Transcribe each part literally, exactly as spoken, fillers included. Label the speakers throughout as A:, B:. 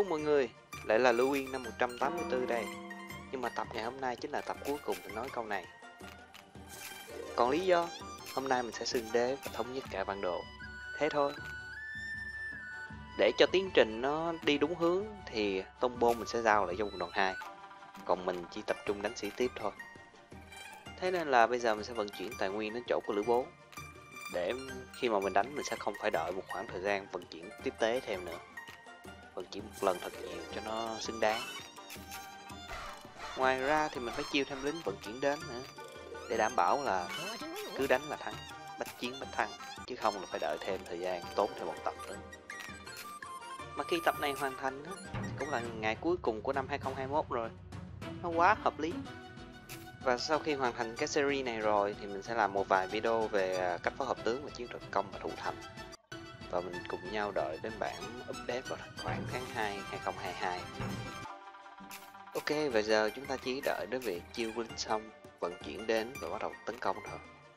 A: Hello mọi người, lại là Lưu Yên năm một trăm tám mươi tư đây. Nhưng mà tập ngày hôm nay chính là tập cuối cùng mình nói câu này. Còn lý do, hôm nay mình sẽ xưng đế và thống nhất cả bản đồ. Thế thôi. Để cho tiến trình nó đi đúng hướng thì tông bôn mình sẽ giao lại cho quân đoàn hai. Còn mình chỉ tập trung đánh sĩ tiếp thôi. Thế nên là bây giờ mình sẽ vận chuyển tài nguyên đến chỗ của Lữ Bố. Để khi mà mình đánh mình sẽ không phải đợi một khoảng thời gian vận chuyển tiếp tế thêm nữa. Vận chuyển một lần thật nhiều cho nó xứng đáng. Ngoài ra thì mình phải chiêu thêm lính vận chuyển đến nữa, để đảm bảo là cứ đánh là thắng, bách chiến bách thắng, chứ không là phải đợi thêm thời gian, tốn thêm một tập nữa. Mà khi tập này hoàn thành thì cũng là ngày cuối cùng của năm hai không hai mốt rồi, nó quá hợp lý. Và sau khi hoàn thành cái series này rồi thì mình sẽ làm một vài video về cách phối hợp tướng và chiến thuật công và thủ thành. Và mình cùng nhau đợi đến bản update vào khoảng tháng hai hai không hai hai. Ok, bây giờ chúng ta chỉ đợi đến việc chiêu lính xong, vận chuyển đến và bắt đầu tấn công thôi.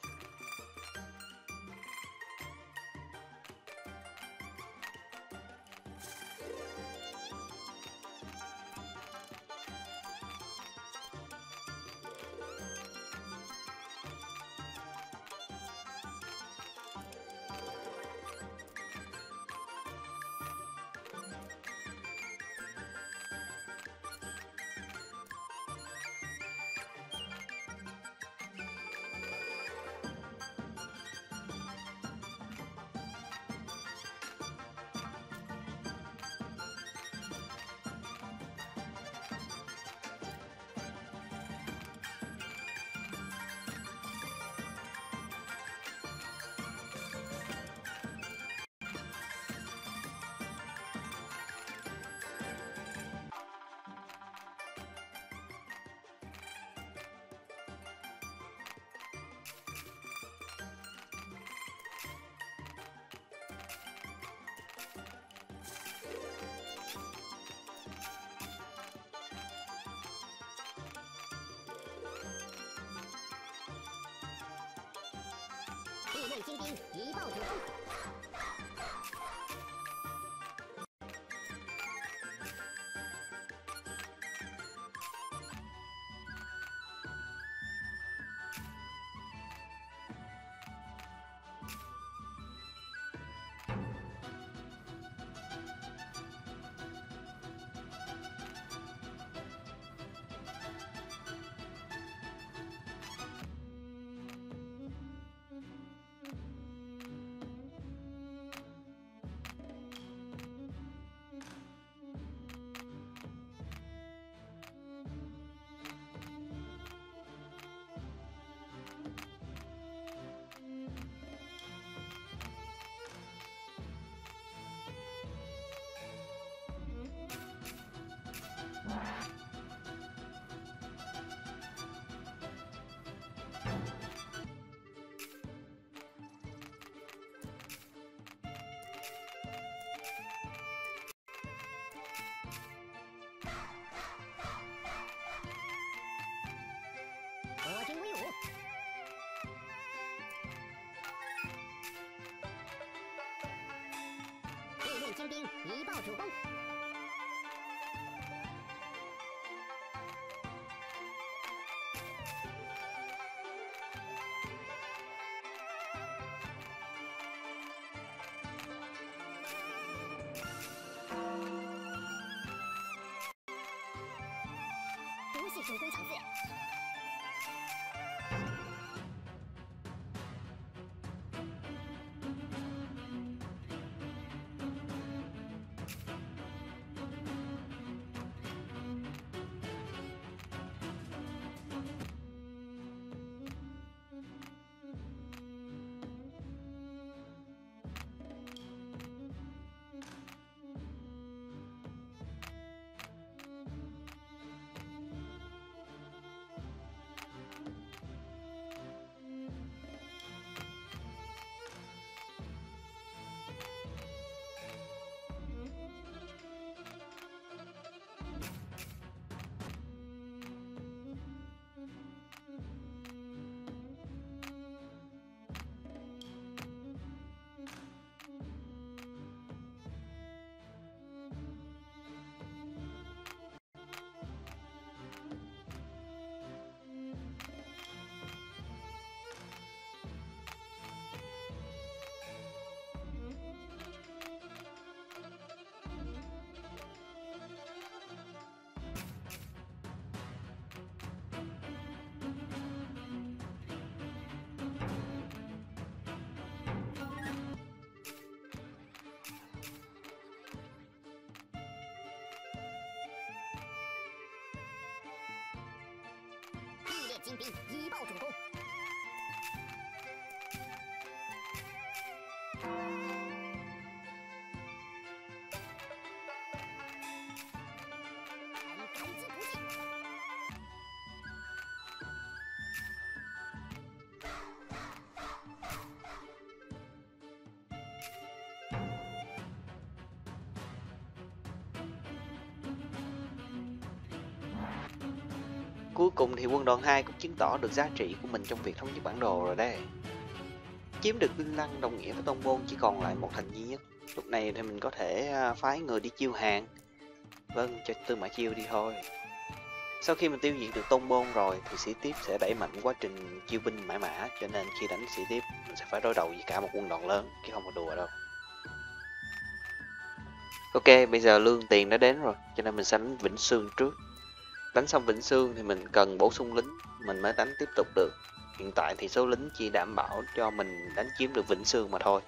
B: tinh兵一报主公。我军威武！地面精兵一报主公。多谢主公赏赐。 精兵一报主公。臣感激不尽。
A: Cuối cùng thì quân đoàn hai cũng chứng tỏ được giá trị của mình trong việc thống nhất bản đồ rồi đây. Chiếm được Linh Lăng đồng nghĩa với Tôn Bôn chỉ còn lại một thành duy nhất. Lúc này thì mình có thể phái người đi chiêu hàng. Vâng, cho Tư Mã Chiêu đi thôi. Sau khi mình tiêu diệt được Tôn Bôn rồi thì Sĩ Tiếp sẽ đẩy mạnh quá trình chiêu binh mãi mã, cho nên khi đánh Sĩ Tiếp mình sẽ phải đối đầu với cả một quân đoàn lớn chứ không có đùa đâu. Ok, bây giờ lương tiền đã đến rồi, cho nên mình sẽ đánh Vĩnh Sương trước. Đánh xong Vĩnh Sương thì mình cần bổ sung lính, mình mới đánh tiếp tục được. Hiện tại thì số lính chỉ đảm bảo cho mình đánh chiếm được Vĩnh Sương mà thôi.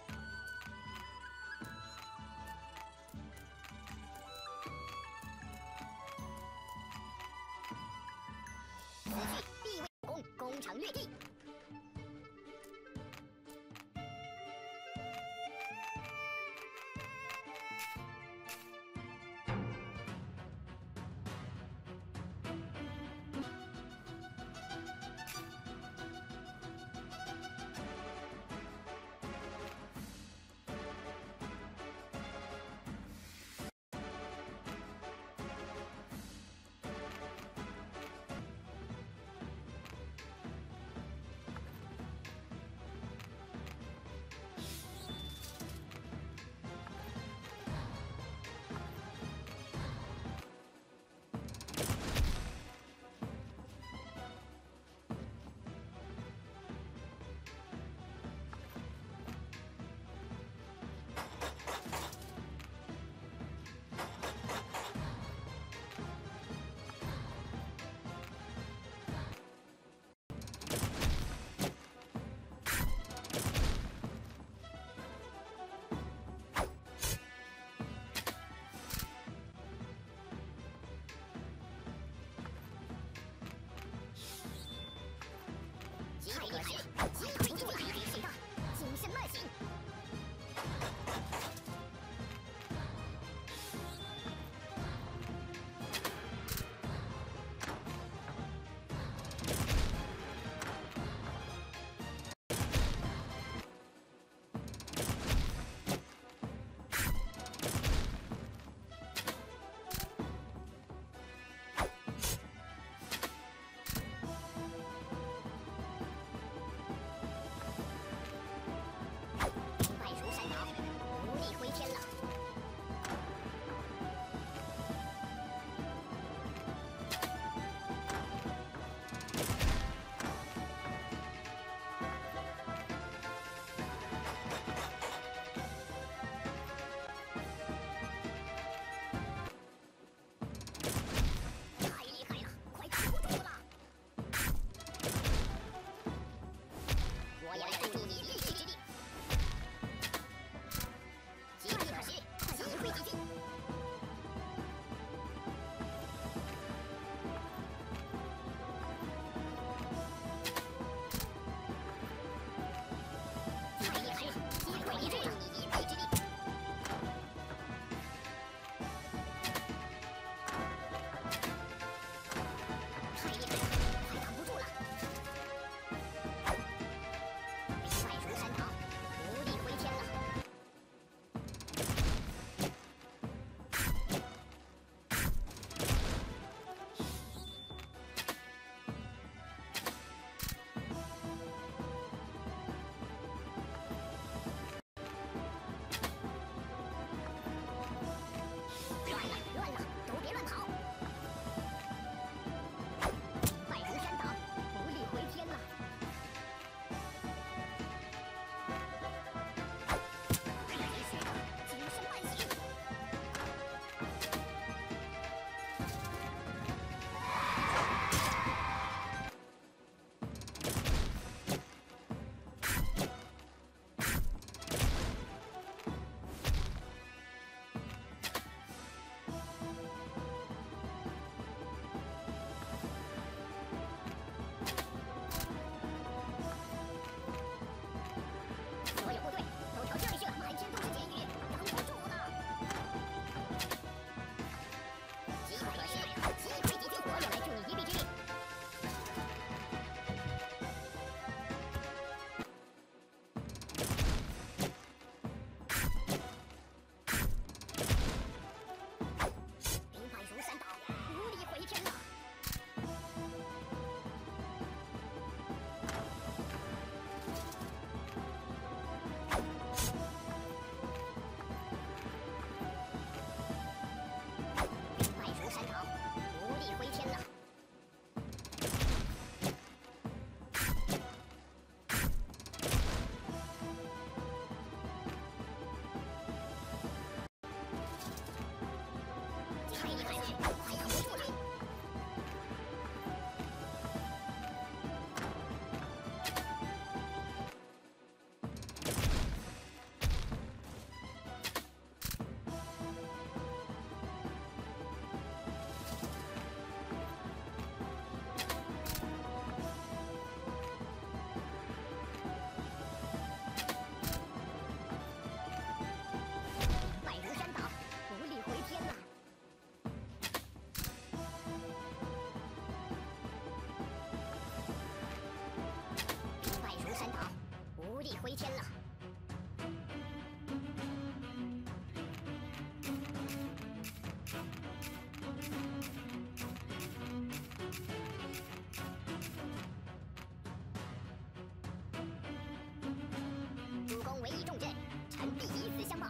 B: 为一重镇，臣必以死相报。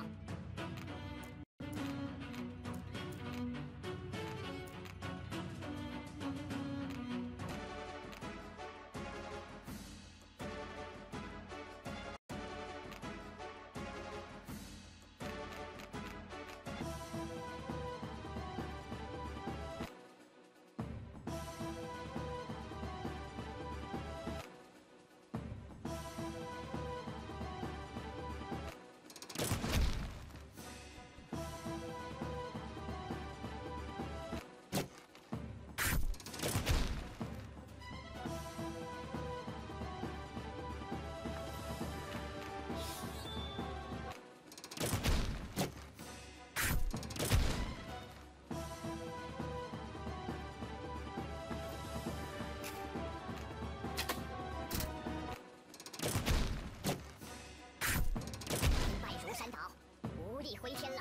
B: 败如山倒，无力回天了。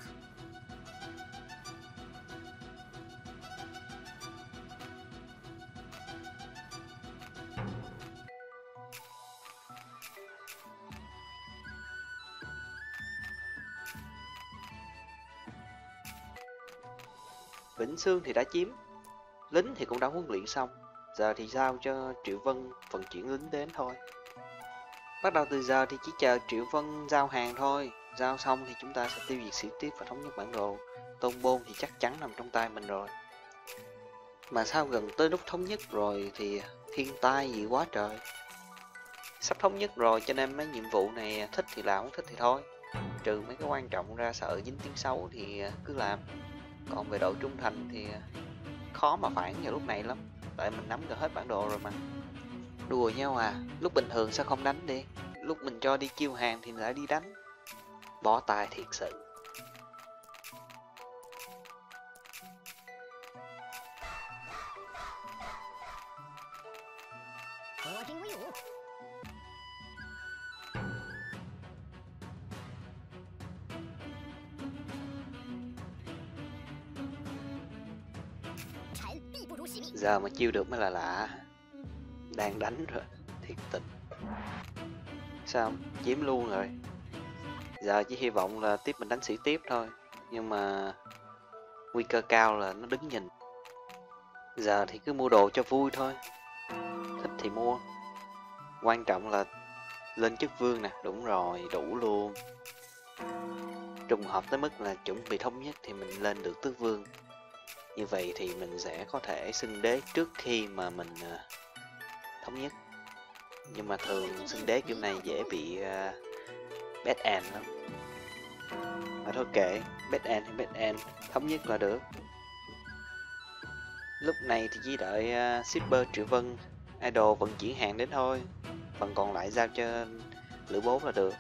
A: Vĩnh Sương thì đã chiếm, lính thì cũng đã huấn luyện xong, giờ thì giao cho Triệu Vân vận chuyển lính đến thôi. Bắt đầu từ giờ thì chỉ chờ Triệu Vân giao hàng thôi, giao xong thì chúng ta sẽ tiêu diệt sĩ tiếp và thống nhất bản đồ. Tôn Bôn thì chắc chắn nằm trong tay mình rồi. Mà sao gần tới lúc thống nhất rồi thì thiên tai gì quá trời. Sắp thống nhất rồi cho nên mấy nhiệm vụ này thích thì làm, không thích thì thôi. Trừ mấy cái quan trọng ra sợ dính tiếng xấu thì cứ làm. Còn về độ trung thành thì khó mà phản vào lúc này lắm, tại mình nắm được hết bản đồ rồi mà. Đùa nhau à, lúc bình thường sao không đánh đi, lúc mình cho đi chiêu hàng thì lại đi đánh. Bó tay thiệt sự.
B: 火兵威武， 臣必不辱使命。
A: Giờ mà chiêu được mới là lạ. Đang đánh rồi, thiệt tình. Sao chiếm luôn rồi. Giờ chỉ hy vọng là tiếp mình đánh sĩ tiếp thôi. Nhưng mà nguy cơ cao là nó đứng nhìn. Giờ thì cứ mua đồ cho vui thôi. Thích thì mua. Quan trọng là lên chức vương nè, đúng rồi, đủ luôn. Trùng hợp tới mức là chuẩn bị thống nhất thì mình lên được tước vương. Như vậy thì mình sẽ có thể xưng đế trước khi mà mình uh, thống nhất. Nhưng mà thường xưng đế kiểu này dễ bị uh, bad end lắm. Mà thôi kệ, bad end hay bad end, thống nhất là được. Lúc này thì chỉ đợi uh, shipper Triệu Vân Idol vận chuyển hàng đến thôi. Phần còn lại giao cho Lữ Bố là được.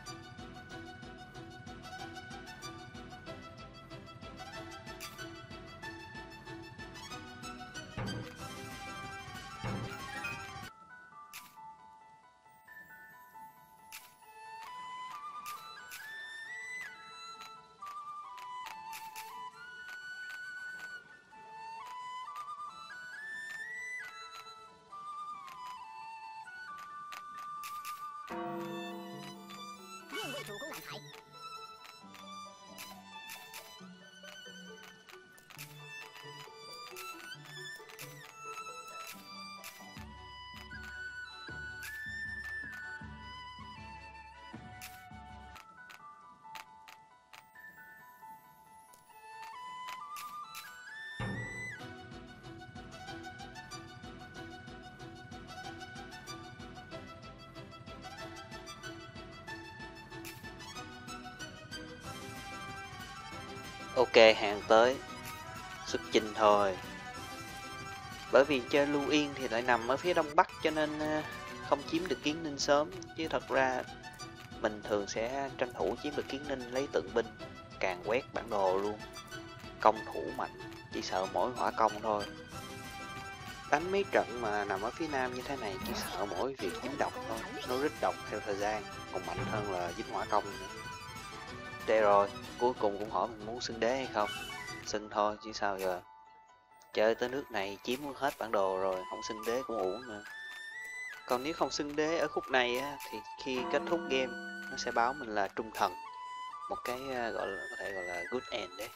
A: Ok, hàng tới. Xuất chinh thôi. Bởi vì chơi Lưu Yên thì lại nằm ở phía đông bắc cho nên không chiếm được Kiến Ninh sớm. Chứ thật ra mình thường sẽ tranh thủ chiếm được Kiến Ninh lấy tượng binh, càng quét bản đồ luôn. Công thủ mạnh, chỉ sợ mỗi hỏa công thôi. Đánh mấy trận mà nằm ở phía nam như thế này chỉ sợ mỗi việc dính độc thôi. Nó rít độc theo thời gian, còn mạnh hơn là dính hỏa công nữa. Đây rồi, cuối cùng cũng hỏi mình muốn xưng đế hay không. Xưng thôi chứ sao giờ. Chơi tới nước này chiếm hết bản đồ rồi, không xưng đế cũng uổng nữa. Còn nếu không xưng đế ở khúc này á, thì khi kết thúc game nó sẽ báo mình là trung thần, một cái uh, gọi là có thể gọi là good end đấy.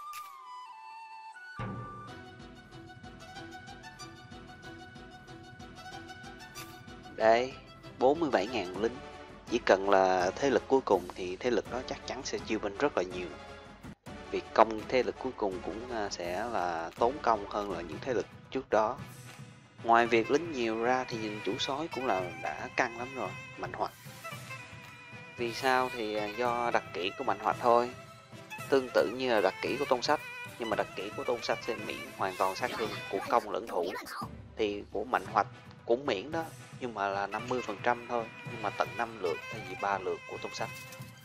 A: Đây, bốn mươi bảy nghìn lính. Chỉ cần là thế lực cuối cùng thì thế lực đó chắc chắn sẽ chiêu binh rất là nhiều. Việc công thế lực cuối cùng cũng sẽ là tốn công hơn là những thế lực trước đó. Ngoài việc lính nhiều ra thì nhìn chủ sói cũng là đã căng lắm rồi, Mạnh Hoạch. Vì sao thì do đặc kỹ của Mạnh Hoạch thôi. Tương tự như là đặc kỹ của Tôn Sách, nhưng mà đặc kỹ của Tôn Sách sẽ miễn hoàn toàn sát thương của công lẫn thủ. Thì của Mạnh Hoạch cũng miễn đó, nhưng mà là năm mươi phần trăm thôi, nhưng mà tận năm lượt thay vì ba lượt của Tôn Sách.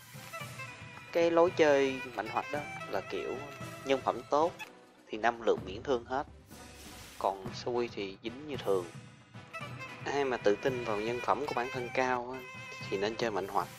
A: Cái lối chơi Mạnh Hoạch đó là kiểu nhân phẩm tốt thì năm lượt miễn thương hết, còn xui thì dính như thường. Ai mà tự tin vào nhân phẩm của bản thân cao thì nên chơi Mạnh Hoạch.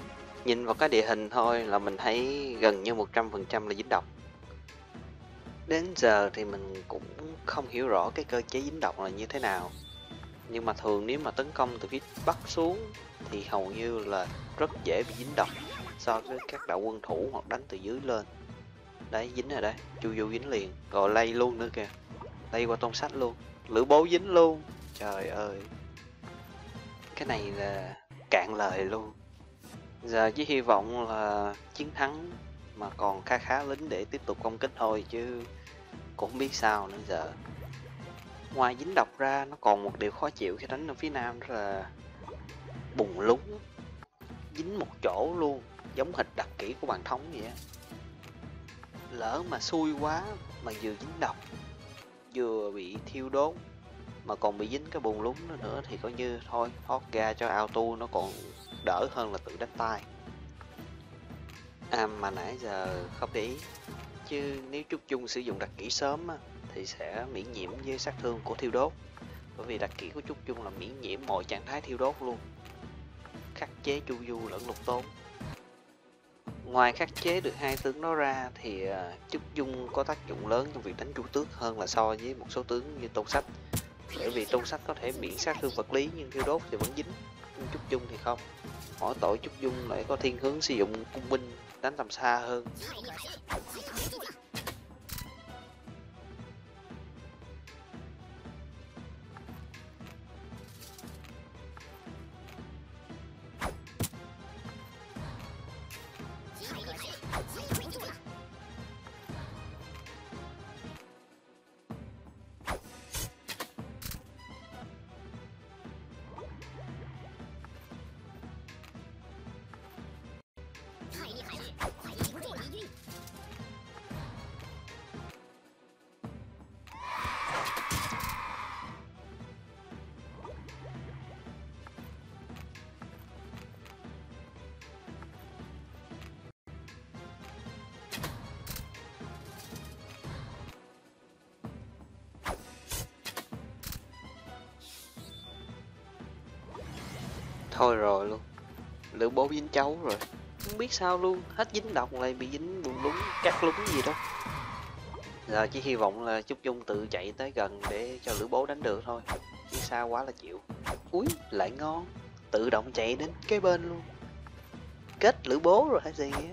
A: Nhìn vào cái địa hình thôi là mình thấy gần như một trăm phần trăm là dính độc. Đến giờ thì mình cũng không hiểu rõ cái cơ chế dính độc là như thế nào. Nhưng mà thường nếu mà tấn công từ phía bắc xuống thì hầu như là rất dễ bị dính độc so với các đạo quân thủ hoặc đánh từ dưới lên. Đấy, dính rồi đấy, Chu Du dính liền, rồi lay luôn nữa kìa, lay qua tôn sách luôn, lữ bố dính luôn. Trời ơi, cái này là cạn lời luôn. Giờ chỉ hy vọng là chiến thắng mà còn khá khá lính để tiếp tục công kích thôi, chứ cũng không biết sao nữa giờ. Ngoài dính độc ra, nó còn một điều khó chịu khi đánh ở phía nam, đó là bùng lúng, dính một chỗ luôn, giống hệt đặc kỹ của bàn thống vậy á. Lỡ mà xui quá mà vừa dính độc, vừa bị thiêu đốt, mà còn bị dính cái bùng lúng nữa, nữa thì coi như thôi, thoát ra cho auto nó còn đỡ hơn là tự đánh tay. À mà nãy giờ không để ý, chứ nếu Trúc Dung sử dụng đặc kỹ sớm á, thì sẽ miễn nhiễm với sát thương của thiêu đốt. Bởi vì đặc kỹ của Trúc Dung là miễn nhiễm mọi trạng thái thiêu đốt luôn, khắc chế Chu Du lẫn Lục Tốn. Ngoài khắc chế được hai tướng đó ra thì uh, Trúc Dung có tác dụng lớn trong việc đánh Chu Tước hơn là so với một số tướng như Tôn Sách. Bởi vì Tôn Sách có thể miễn sát thương vật lý nhưng thiêu đốt thì vẫn dính, nhưng Trúc Dung thì không. Mỗi tội Trúc Dung lại có thiên hướng sử dụng cung binh đánh tầm xa hơn. Thôi rồi luôn, lữ bố dính cháu rồi, không biết sao luôn, hết dính độc lại bị dính bùn lúng, cắt lúng gì đó. Giờ chỉ hy vọng là Trúc Dung tự chạy tới gần để cho lữ bố đánh được thôi, chứ xa quá là chịu. Úi, lại ngon, tự động chạy đến kế bên luôn. Kết lữ bố rồi hay gì á.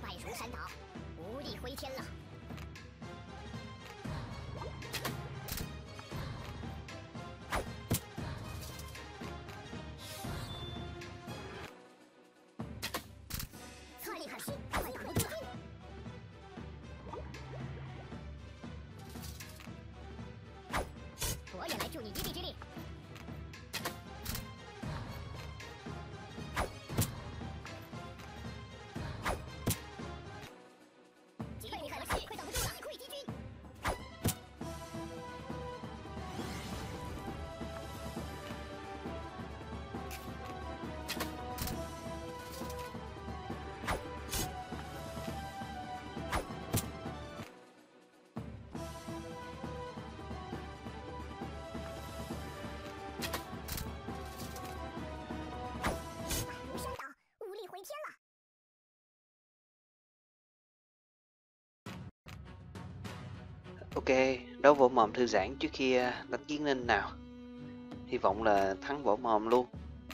A: Ok, đấu võ mồm thư giãn trước khi đánh Kiến Ninh nào. Hy vọng là thắng võ mồm luôn.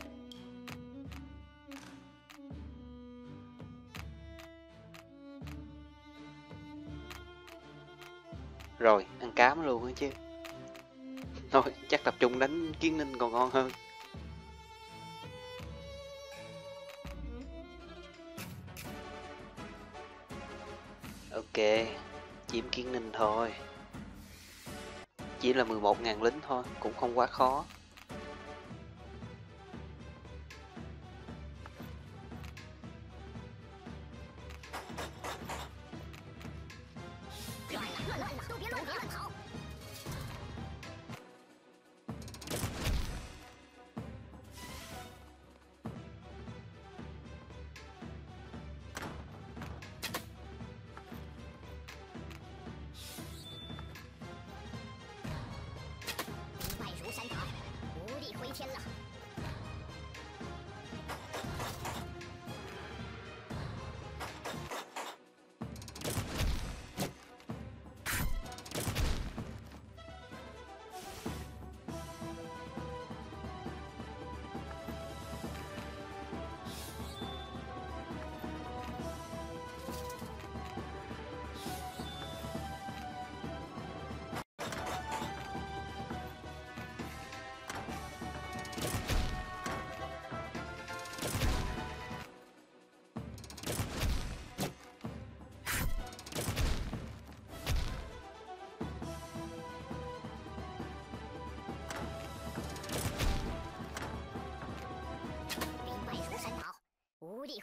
A: Rồi, ăn cám luôn á chứ. Thôi, chắc tập trung đánh Kiến Ninh còn ngon hơn. Ok, chiếm Kiến Ninh thôi. Chỉ là mười một ngàn lính thôi, cũng không quá khó.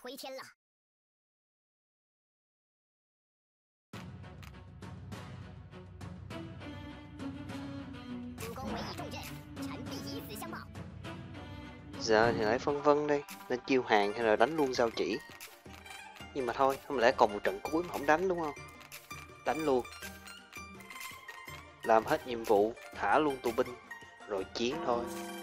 B: 回天了。主公委以重任，臣必以死相报。
A: Giờ thì lại phân vân đây, nên chiêu hàng hay là đánh luôn giao chỉ. Nhưng mà thôi, không lẽ còn một trận cuối mà không đánh đúng không? Đánh luôn. Làm hết nhiệm vụ, thả luôn tù binh, rồi chiến thôi.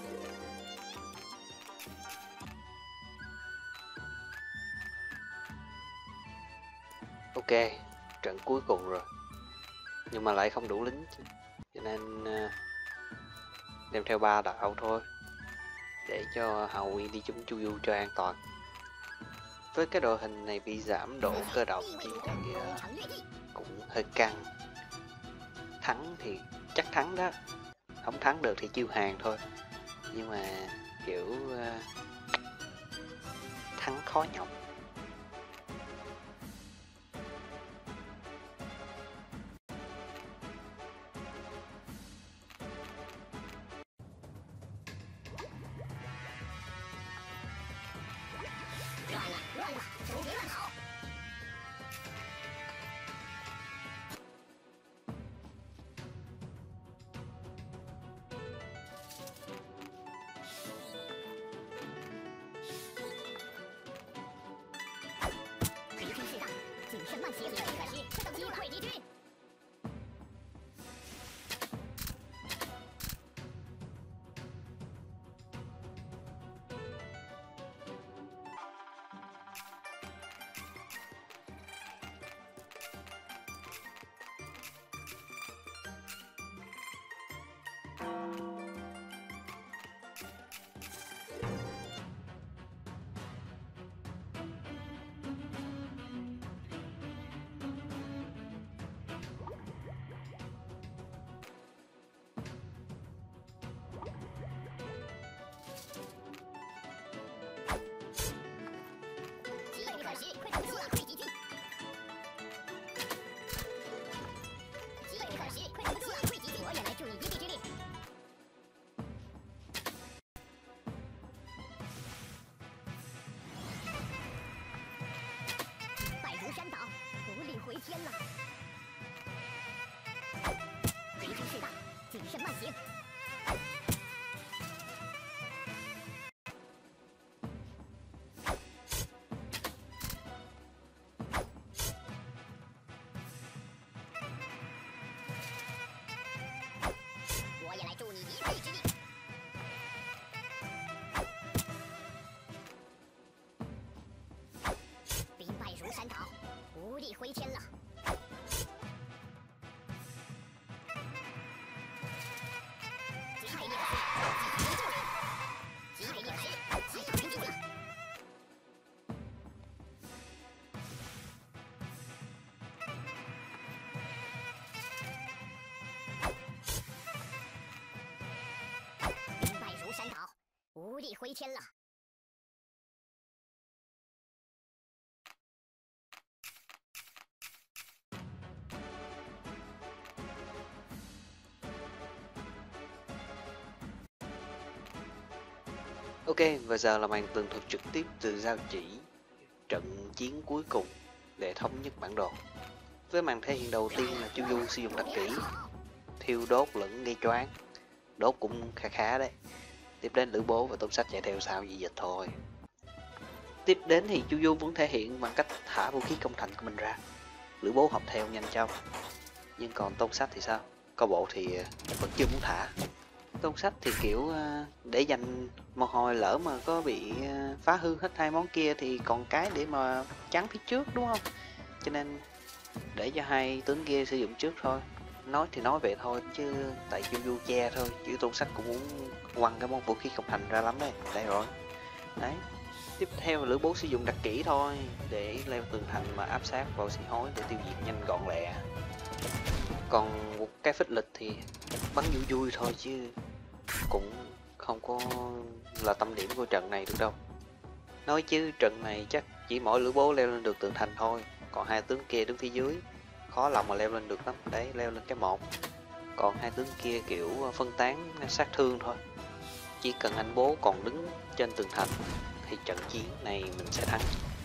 A: Ok, trận cuối cùng rồi. Nhưng mà lại không đủ lính, cho nên uh, đem theo ba đạo thôi. Để cho Hào Nguyên đi chúng Chu Du cho an toàn. Với cái đội hình này bị giảm độ cơ động thì uh, cũng hơi căng. Thắng thì chắc thắng đó, không thắng được thì chiêu hàng thôi. Nhưng mà kiểu uh, thắng khó nhọc. Ok, và giờ là màn tường thuật trực tiếp từ giao chỉ trận chiến cuối cùng để thống nhất bản đồ. Với màn thể hiện đầu tiên là Chu Du sử dụng đặc kỹ thiêu đốt lẫn gây choáng, đốt cũng khá khá đấy. Tiếp đến Lữ Bố và Tôn Sách chạy theo sau dị dịch thôi. Tiếp đến thì Chu Du vẫn thể hiện bằng cách thả vũ khí công thành của mình ra, Lữ Bố học theo nhanh chóng. Nhưng còn Tôn Sách thì sao? Coi bộ thì vẫn chưa muốn thả. Tôn Sách thì kiểu để dành một hồi lỡ mà có bị phá hư hết hai món kia thì còn cái để mà chắn phía trước đúng không? Cho nên để cho hai tướng kia sử dụng trước thôi. Nói thì nói vậy thôi chứ tại Chu Du che thôi, chứ Tôn Sách cũng muốn quăng cái món vũ khí công thành ra lắm đấy. Đây rồi. Đấy. Tiếp theo Lữ Bố sử dụng đặc kỹ thôi để leo tường thành mà áp sát vào xi hối để tiêu diệt nhanh gọn lẹ. Còn một cái phích lịch thì bắn vui vui thôi chứ cũng không có là tâm điểm của trận này được đâu. Nói chứ trận này chắc chỉ mỗi Lữ Bố leo lên được tường thành thôi, còn hai tướng kia đứng phía dưới khó lòng mà leo lên được lắm. Đấy, leo lên cái một, còn hai tướng kia kiểu phân tán sát thương thôi. Chỉ cần anh Bố còn đứng trên tường thành thì trận chiến này mình sẽ thắng.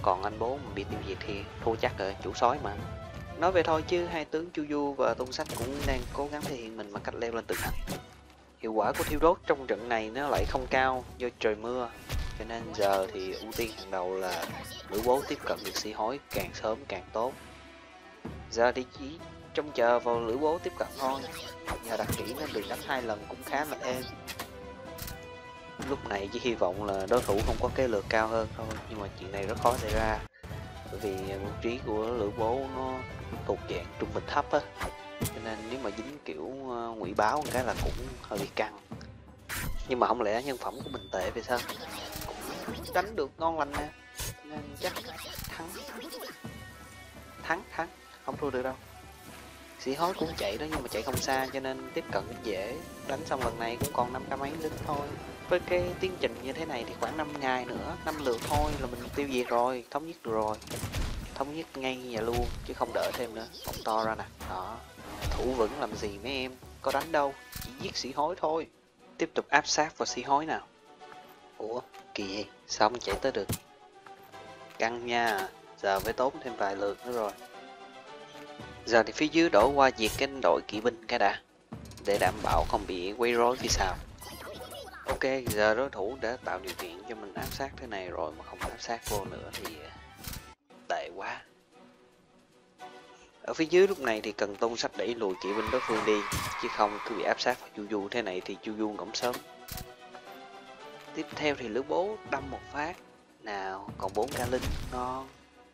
A: còn anh bố mà bị tiêu diệt thì thua chắc rồi, chủ sói mà. Nói về thôi chứ hai tướng Chu Du và Tôn Sách cũng đang cố gắng thể hiện mình bằng cách leo lên tường thành. Hiệu quả của thiêu đốt trong trận này nó lại không cao do trời mưa, cho nên giờ thì ưu tiên hàng đầu là lữ bố tiếp cận được sĩ hối càng sớm càng tốt. Giờ thì chỉ trông chờ vào lữ bố tiếp cận thôi, nhờ đặc kỹ nên được đánh hai lần cũng khá là êm. Lúc này chỉ hy vọng là đối thủ không có cái lượt cao hơn thôi, nhưng mà chuyện này rất khó xảy ra, bởi vì vũ trí của lữ bố nó thuộc dạng trung bình thấp á, cho nên nếu mà dính kiểu uh, ngụy báo cái là cũng hơi bị căng. Nhưng mà không lẽ nhân phẩm của mình tệ vậy sao? Cũng đánh được ngon lành nè, nên chắc thắng thắng thắng không thua được đâu. Sĩ hối cũng chạy đó nhưng mà chạy không xa cho nên tiếp cận cũng dễ. Đánh xong lần này cũng còn năm trăm mấy lính thôi. Với cái tiến trình như thế này thì khoảng năm ngày nữa, năm lượt thôi là mình tiêu diệt rồi, thống nhất được rồi. Thống nhất ngay nhà luôn chứ không đợi thêm nữa. Bóng to ra nè, đó. Thủ vững làm gì mấy em, có đánh đâu, chỉ giết sĩ hối thôi. Tiếp tục áp sát vào sĩ hối nào. Ủa, kỳ gì, sao không chạy tới được? Căng nha, giờ phải tốn thêm vài lượt nữa rồi. Giờ thì phía dưới đổ qua diệt cái đội kỵ binh cái đã, để đảm bảo không bị quấy rối phía sau. Ok, giờ đối thủ đã tạo điều kiện cho mình áp sát thế này rồi mà không áp sát vô nữa thì tệ quá. Ở phía dưới lúc này thì cần Tôn Sách đẩy lùi kỵ binh đối phương đi, chứ không cứ bị áp sát vào Chu Du thế này thì Chu Du ngỗng sớm. Tiếp theo thì lữ bố đâm một phát. Nào, còn bốn ca lính, ngon.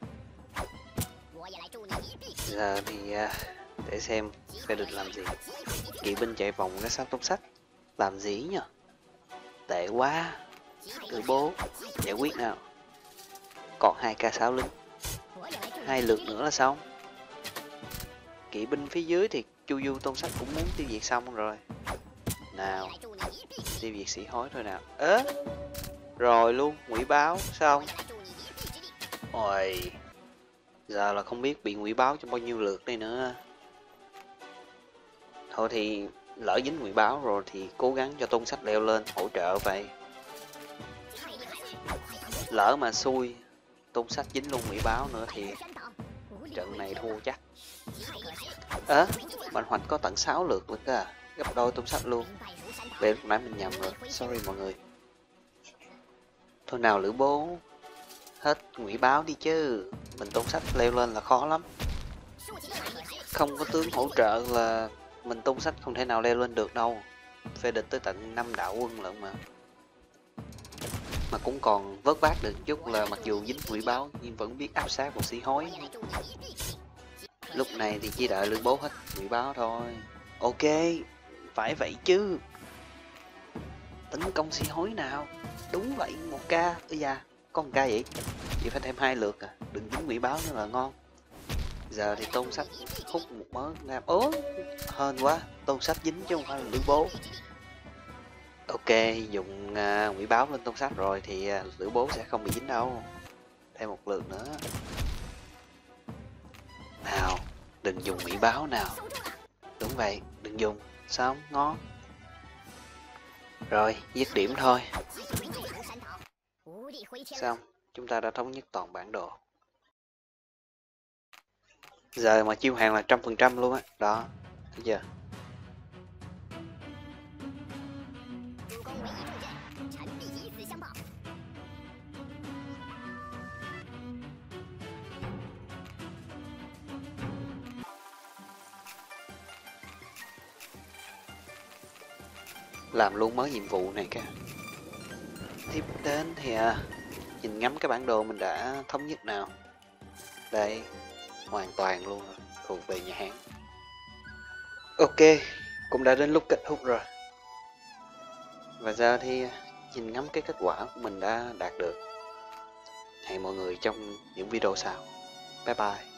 A: Giờ thì để xem phải được làm gì. Kỵ binh chạy vòng cái sao Tôn Sách làm gì nhỉ? Tệ quá. Lữ bố giải quyết nào. Còn hai ca sáu lính, hai lượt nữa là xong. Kỵ binh phía dưới thì Chu Du Tôn Sách cũng muốn tiêu diệt xong rồi. Nào, tiêu diệt sĩ hối thôi nào. Ớ, rồi luôn, ngụy báo xong. Ôi, giờ là không biết bị ngụy báo trong bao nhiêu lượt đây nữa. Thôi thì lỡ dính ngụy báo rồi thì cố gắng cho Tôn Sách leo lên hỗ trợ vậy. Lỡ mà xui Tôn Sách dính luôn ngụy báo nữa thì trận này thua chắc. Ớ, à, Mạnh Hoạch có tận sáu lượt lực à, gấp đôi Tôn Sách luôn. Vậy lúc nãy mình nhầm rồi, sorry mọi người. Thôi nào lữ bố, hết ngụy báo đi chứ, mình Tôn Sách leo lên là khó lắm. Không có tướng hỗ trợ là mình Tôn Sách không thể nào leo lên được đâu. Phê địch tới tận năm đạo quân lận mà. Mà cũng còn vớt vát được chút là mặc dù dính ngụy báo nhưng vẫn biết áp sát một sĩ hối. Lúc này thì chỉ đợi lữ bố hết ngụy báo thôi. Ok, phải vậy chứ. Tấn công sĩ hối nào. Đúng vậy, một ca. Ây da, có một ca vậy? Chỉ phải thêm hai lượt à, đừng dính ngụy báo nữa là ngon. Giờ thì Tôn Sách hút một mớ ngam. Ố, hên quá, Tôn Sách dính chứ không phải là lữ bố. Ok, dùng uh, ngụy báo lên Tôn Sách rồi thì uh, lữ bố sẽ không bị dính đâu. Thêm một lượt nữa. Nào, đừng dùng ngụy báo nào. Đúng vậy, đừng dùng. Xong, ngon. Rồi, dứt điểm thôi. Xong, chúng ta đã thống nhất toàn bản đồ. Giờ mà chiêu hàng là trăm phần trăm luôn á. Đó, thấy chưa? Làm luôn mới nhiệm vụ này kìa. Tiếp đến thì à, nhìn ngắm cái bản đồ mình đã thống nhất nào. Đây, hoàn toàn luôn rồi, thuộc về nhà Hán. Ok, cũng đã đến lúc kết thúc rồi. Và giờ thì nhìn ngắm cái kết quả của mình đã đạt được. Hẹn mọi người trong những video sau. Bye bye.